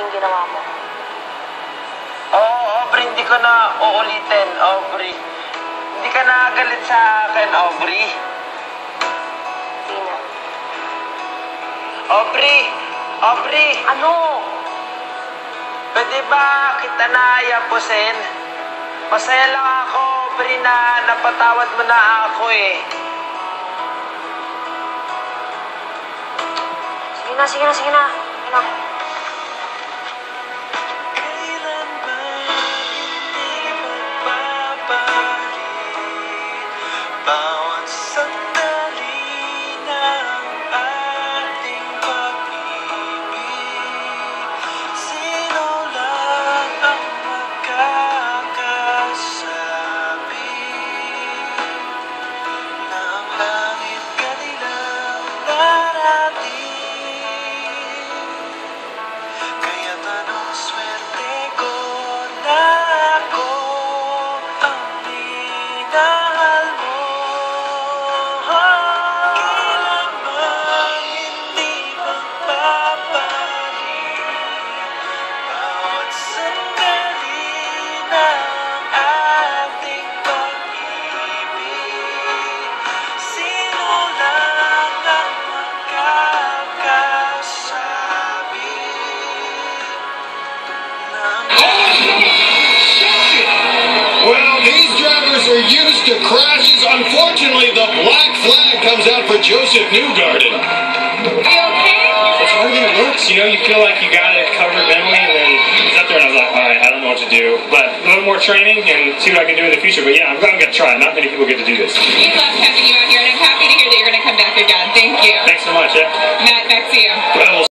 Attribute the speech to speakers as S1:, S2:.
S1: yung ginawa mo.
S2: Oo, Aubrey, hindi ko na uulitin, Aubrey. Hindi ka nakagalit sa akin, Aubrey.
S1: Hindi na.
S2: Aubrey!
S1: Ano?
S2: Pwede ba kita na yapusin? Masaya lang ako, Aubrey, na napatawad mo na ako eh.
S1: Sige na. Sige na.
S2: Bawat sandali ng ating pag-ibig, sino lang ang makakasabi na ang langit kanilang narating? Kaya't anong swerte ko na ako ang minahal mo.
S3: Well, these drivers are used to crashes. Unfortunately, the black flag comes out for Joseph Newgarden.
S4: Are you okay?
S5: It's hard when it looks, you know, you feel like you got it covered mentally, and then he's up there and I was like, all right, I don't know what to do. But a little more training and see what I can do in the future. But yeah, I'm going to try. Not many people get to do this.
S4: We love having you out here, and I'm happy to hear that you're going to come back again. Thank you.
S5: Thanks so much. Yeah.
S4: Matt, back to you.
S5: Well,